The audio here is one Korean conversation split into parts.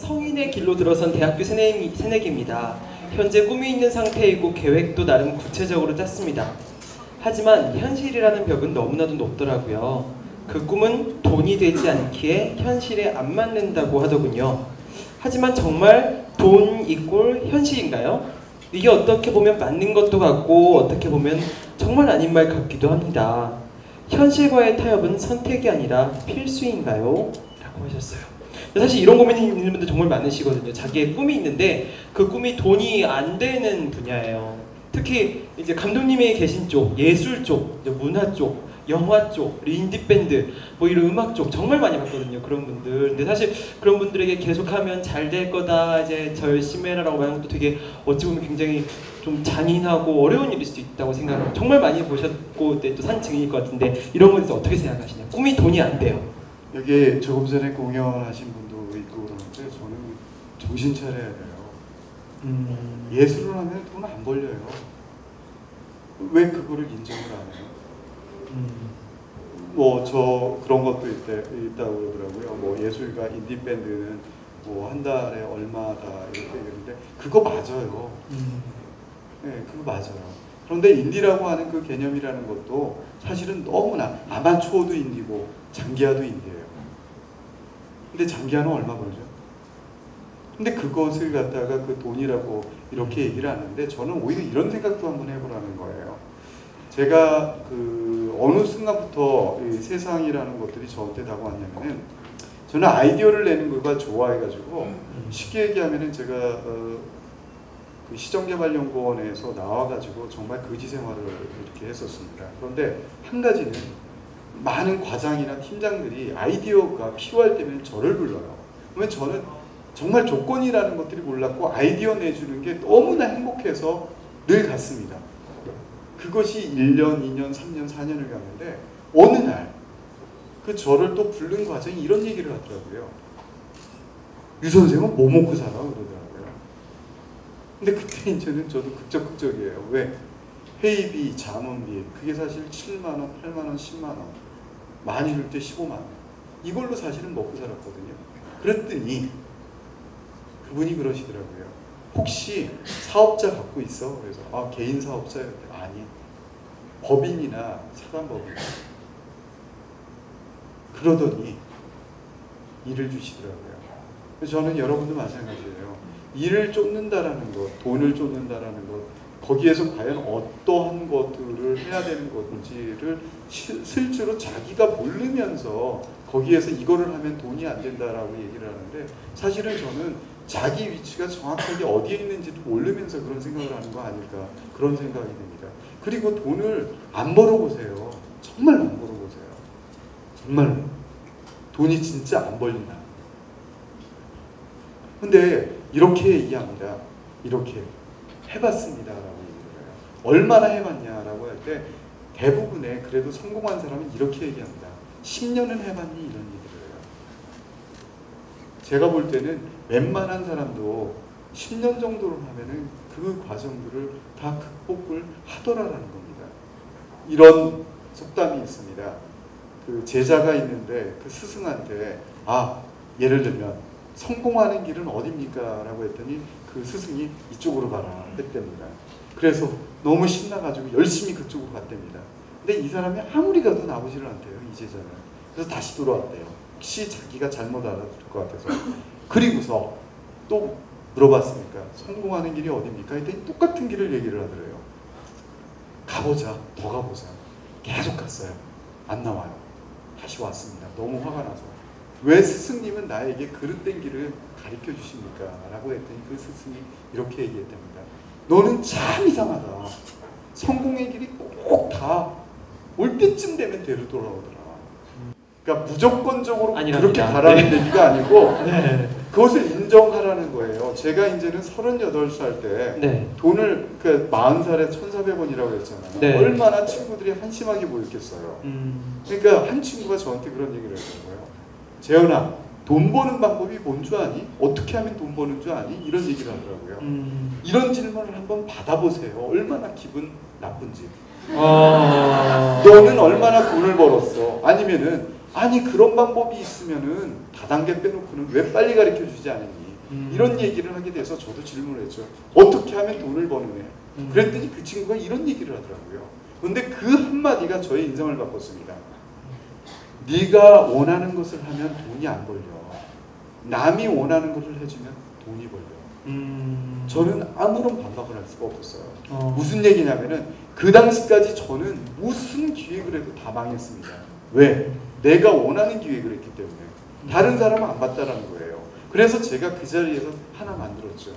성인의 길로 들어선 대학교 새내기입니다. 현재 꿈이 있는 상태이고 계획도 나름 구체적으로 짰습니다. 하지만 현실이라는 벽은 너무나도 높더라고요. 그 꿈은 돈이 되지 않기에 현실에 안 맞는다고 하더군요. 하지만 정말 돈 이꼴 현실인가요? 이게 어떻게 보면 맞는 것도 같고 어떻게 보면 정말 아닌 말 같기도 합니다. 현실과의 타협은 선택이 아니라 필수인가요? 라고 하셨어요. 사실 이런 고민이 있는 분들 정말 많으시거든요. 자기의 꿈이 있는데 그 꿈이 돈이 안 되는 분야예요. 특히 이제 감독님이 계신 쪽, 예술 쪽, 문화 쪽, 영화 쪽, 인디밴드, 뭐 이런 음악 쪽 정말 많이 봤거든요. 그런 분들. 근데 사실 그런 분들에게 계속하면 잘 될 거다, 이제 저 열심히 해라라고 말하는 것도 되게 어찌 보면 굉장히 좀 잔인하고 어려운 일일 수도 있다고 생각을 정말 많이 보셨고 또 산 증인일 것 같은데 이런 거에 대해서 어떻게 생각하시냐? 꿈이 돈이 안 돼요. 여기 조금 전에 공연하신 분도 있고 그러는데 저는 정신 차려야 돼요. 예술을 하면 돈 안 벌려요. 왜 그거를 인정을 안 해요? 뭐 저 그런 것도 있다고 그러더라고요. 뭐 예술가 인디밴드는 뭐 한 달에 얼마다 이렇게 얘기하는데 그거 맞아요. 네, 그거 맞아요. 그런데 인디라고 하는 그 개념이라는 것도 사실은 너무나 아마추어도 인디고 장기하도 인디예요. 근데 장기하는 얼마 벌죠? 근데 그것을 갖다가 그 돈이라고 이렇게 얘기를 하는데 저는 오히려 이런 생각도 한번 해보라는 거예요. 제가 그 어느 순간부터 이 세상이라는 것들이 저한테 다가왔냐면은 저는 아이디어를 내는 거가 좋아해가지고 쉽게 얘기하면은 제가 그 시정개발연구원에서 나와가지고 정말 거지 생활을 이렇게 했었습니다. 그런데 한 가지는 많은 과장이나 팀장들이 아이디어가 필요할 때면 저를 불러요. 그러면 저는 정말 조건이라는 것들이 몰랐고 아이디어 내주는 게 너무나 행복해서 늘 갔습니다. 그것이 1년, 2년, 3년, 4년을 갔는데 어느 날 그 저를 또 부른 과정이 이런 얘기를 하더라고요. 유 선생은 뭐 먹고 살아? 그러더라고요. 근데 그때 이제는 저도 극적이에요. 왜? 회의비, 자문비 그게 사실 7만원, 8만원, 10만원 많이 줄 때 15만원 이걸로 사실은 먹고 살았거든요. 그랬더니 그분이 그러시더라고요. 혹시 사업자 갖고 있어? 그래서 아 개인 사업자요? 아니 법인이나 사단법인 그러더니 일을 주시더라고요. 그래서 저는 여러분도 마찬가지예요. 일을 쫓는다라는 것, 돈을 쫓는다라는 것 거기에서 과연 어떠한 것들을 해야 되는 건지를 실제로 자기가 모르면서 거기에서 이거를 하면 돈이 안 된다라고 얘기를 하는데 사실은 저는 자기 위치가 정확하게 어디에 있는지도 모르면서 그런 생각을 하는 거 아닐까 그런 생각이 듭니다. 그리고 돈을 안 벌어보세요. 정말 안 벌어보세요. 정말로 돈이 진짜 안 벌린다. 근데 이렇게 얘기합니다. 이렇게 해봤습니다 라고 얘기를 해요. 얼마나 해봤냐라고 할 때 대부분의 그래도 성공한 사람은 이렇게 얘기합니다. 10년은 해봤니? 이런 얘기를 해요. 제가 볼 때는 웬만한 사람도 10년 정도를 하면은 그 과정들을 다 극복을 하더라라는 겁니다. 이런 속담이 있습니다. 그 제자가 있는데 그 스승한테 아 예를 들면 성공하는 길은 어딥니까? 라고 했더니 그 스승이 이쪽으로 가라 했답니다. 그래서 너무 신나가지고 열심히 그쪽으로 갔답니다. 근데 이 사람이 아무리 가도 나오지를 않대요. 이 제자는. 그래서 다시 돌아왔대요. 혹시 자기가 잘못 알아들 것 같아서. 그리고서 또 물어봤으니까 성공하는 길이 어딥니까? 했더니 똑같은 길을 얘기를 하더래요. 가보자. 더 가보자. 계속 갔어요. 안 나와요. 다시 왔습니다. 너무 화가 나서. 왜 스승님은 나에게 그릇된 길을 가르쳐 주십니까? 라고 했더니 그 스승이 이렇게 얘기했답니다. 너는 참 이상하다. 성공의 길이 꼭 다 올 때쯤 되면 대로 돌아오더라. 그러니까 무조건적으로 아니랍니다. 그렇게 가라는 네. 얘기가 아니고 네. 그것을 인정하라는 거예요. 제가 이제는 38살 때 네. 돈을 그 40살에 1,400원이라고 했잖아요. 네. 얼마나 친구들이 한심하게 보였겠어요. 그러니까 한 친구가 저한테 그런 얘기를 했더라고요. 재현아, 돈 버는 방법이 뭔 줄 아니? 어떻게 하면 돈 버는 줄 아니? 이런 얘기를 하더라고요. 이런 질문을 한번 받아보세요. 얼마나 기분 나쁜지. 너는 얼마나 돈을 벌었어? 아니면은 아니 그런 방법이 있으면은 다단계 빼놓고는 왜 빨리 가르쳐 주지 않았니? 이런 얘기를 하게 돼서 저도 질문을 했죠. 어떻게 하면 돈을 버는 애? 그랬더니 그 친구가 이런 얘기를 하더라고요. 근데 그 한마디가 저의 인생을 바꿨습니다. 네가 원하는 것을 하면 돈이 안 벌려. 남이 원하는 것을 해주면 돈이 벌려. 저는 아무런 반박을 할 수가 없었어요. 무슨 얘기냐면은 그 당시까지 저는 무슨 기획을 해도 다 망했습니다. 왜? 내가 원하는 기획을 했기 때문에. 다른 사람은 안 봤다라는 거예요. 그래서 제가 그 자리에서 하나 만들었죠.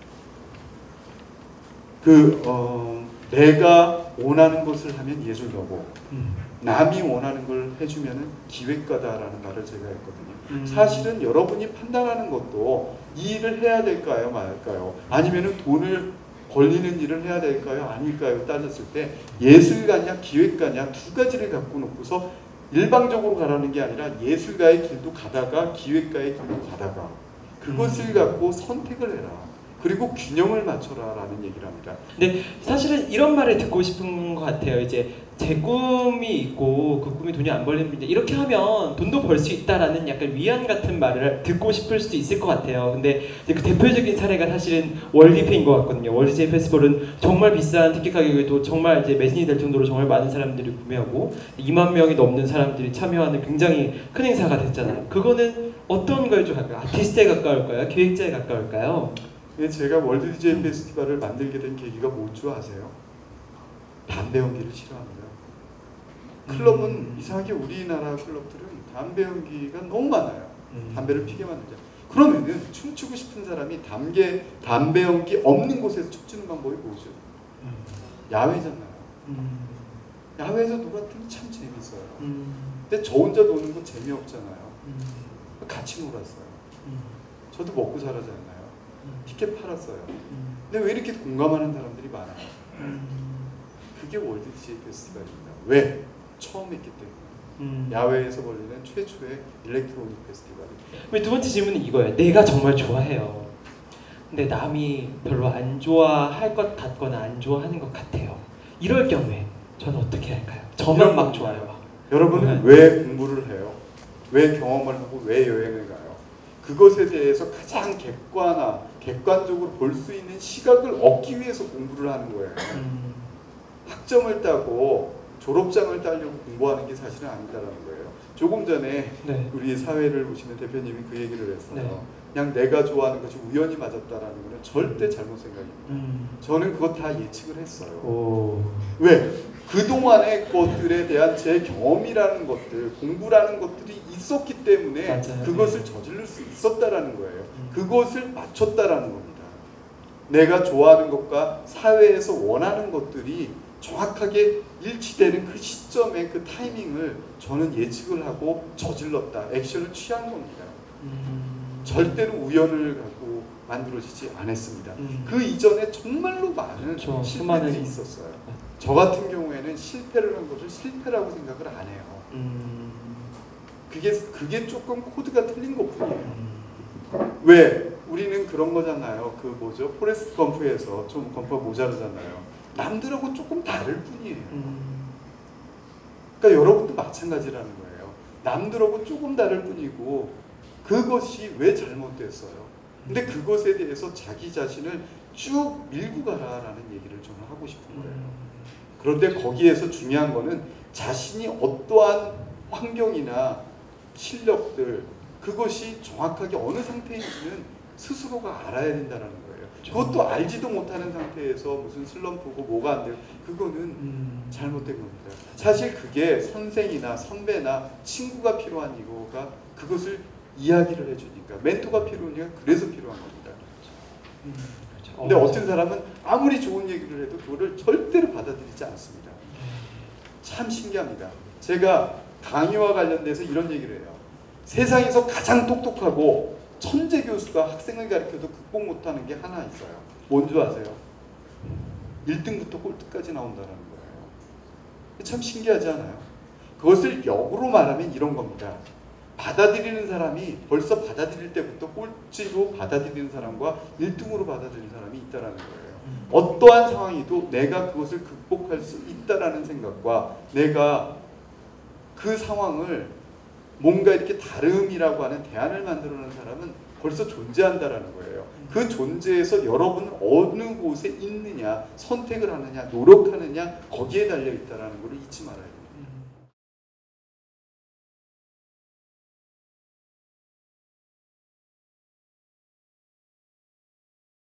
내가 원하는 것을 하면 예술가고 남이 원하는 걸 해주면 기획가다라는 말을 제가 했거든요. 사실은 여러분이 판단하는 것도 이 일을 해야 될까요 말까요? 아니면 돈을 벌리는 일을 해야 될까요 아닐까요? 따졌을 때 예술가냐 기획가냐 두 가지를 갖고 놓고서 일방적으로 가라는 게 아니라 예술가의 길도 가다가 기획가의 길도 가다가 그것을 갖고 선택을 해라. 그리고 균형을 맞춰라라는 얘기를 합니다. 근데 사실은 이런 말을 듣고 싶은 것 같아요. 이제 제 꿈이 있고 그 꿈이 돈이 안 벌리는데 이렇게 하면 돈도 벌 수 있다라는 약간 위안 같은 말을 듣고 싶을 수도 있을 것 같아요. 근데 이제 그 대표적인 사례가 사실은 월드페인 것 같거든요. 월드제이 페스티벌은 정말 비싼 티켓 가격에도 정말 이제 매진이 될 정도로 정말 많은 사람들이 구매하고 2만 명이 넘는 사람들이 참여하는 굉장히 큰 행사가 됐잖아요. 그거는 어떤 걸 좀 할까요? 아티스트에 가까울까요? 기획자에 가까울까요? 제가 월드 DJ 페스티벌을 만들게 된 계기가 뭔지 아세요? 담배 연기를 싫어합니다. 클럽은 이상하게 우리나라 클럽들은 담배 연기가 너무 많아요. 담배를 피게 만들자. 그러면은 춤추고 싶은 사람이 담배 연기 없는 곳에서 춤추는 방법이 뭐죠? 야외잖아요. 야외에서 놀았더니 참 재밌어요. 근데 저 혼자 노는 건 재미없잖아요. 같이 놀았어요. 저도 먹고 살았잖아요. 티켓 팔았어요. 근데 왜 이렇게 공감하는 사람들이 많아요? 그게 월드 DJ 페스티벌입니다. 왜? 처음 했기 때문에. 야외에서 벌리는 최초의 일렉트로닉 페스티벌입니다. 두 번째 질문은 이거예요. 내가 정말 좋아해요. 근데 남이 별로 안 좋아할 것 같거나 안 좋아하는 것 같아요. 이럴 경우에 저는 어떻게 할까요? 저만 막 좋아요. 여러분은 왜 공부를 해요? 왜 경험을 하고 왜 여행을 가요? 그것에 대해서 가장 객관적으로 볼 수 있는 시각을 얻기 위해서 공부를 하는 거예요. 학점을 따고 졸업장을 따려고 공부하는 게 사실은 아니다라는 거예요. 조금 전에 우리 사회를 보시는 대표님이 그 얘기를 했어요. 그냥 내가 좋아하는 것이 우연히 맞았다라는 것은 절대 잘못 생각입니다. 저는 그거 다 예측을 했어요. 왜? 그동안의 것들에 대한 제 경험이라는 것들, 공부라는 것들이 있었기 때문에 맞아요. 그것을 저지를 수 있었다라는 거예요. 그것을 맞췄다라는 겁니다. 내가 좋아하는 것과 사회에서 원하는 것들이 정확하게 일치되는 그 시점의 그 타이밍을 저는 예측을 하고 저질렀다. 액션을 취한 겁니다. 절대로 우연을 갖고 만들어지지 않았습니다. 그 이전에 정말로 많은 실패들이 있었어요. 저 같은 경우에는 실패를 한 것을 실패라고 생각을 안 해요. 그게 조금 코드가 틀린 것뿐이에요. 왜? 우리는 그런 거잖아요. 그 뭐죠? 포레스트 검프에서 좀 검프가 모자르잖아요. 남들하고 조금 다를 뿐이에요. 그러니까 여러분도 마찬가지라는 거예요. 남들하고 조금 다를 뿐이고 그것이 왜 잘못됐어요? 근데 그것에 대해서 자기 자신을 쭉 밀고 가라라는 얘기를 저는 하고 싶은 거예요. 그런데 거기에서 중요한 거는 자신이 어떠한 환경이나 실력들 그것이 정확하게 어느 상태인지는 스스로가 알아야 된다는 거예요. 그것도 알지도 못하는 상태에서 무슨 슬럼프고 뭐가 안 돼요. 그거는 잘못된 겁니다. 사실 그게 선생이나 선배나 친구가 필요한 이유가 그것을 이야기를 해주니까 멘토가 필요하니까 그래서 필요한 겁니다. 근데 어떤 사람은 아무리 좋은 얘기를 해도 그거를 절대로 받아들이지 않습니다. 참 신기합니다. 제가 강의와 관련돼서 이런 얘기를 해요. 세상에서 가장 똑똑하고 천재 교수가 학생을 가르쳐도 극복 못하는 게 하나 있어요. 뭔지 아세요? 1등부터 꼴등까지 나온다는 거예요. 참 신기하지 않아요? 그것을 역으로 말하면 이런 겁니다. 받아들이는 사람이 벌써 받아들일 때부터 꼴찌로 받아들이는 사람과 1등으로 받아들이는 사람이 있다는 거예요. 어떠한 상황이도 내가 그것을 극복할 수 있다라는 생각과 내가 그 상황을 뭔가 이렇게 다름이라고 하는 대안을 만들어내는 사람은 벌써 존재한다라는 거예요. 그 존재에서 여러분은 어느 곳에 있느냐, 선택을 하느냐, 노력하느냐, 거기에 달려 있다라는 걸 잊지 말아야 돼요.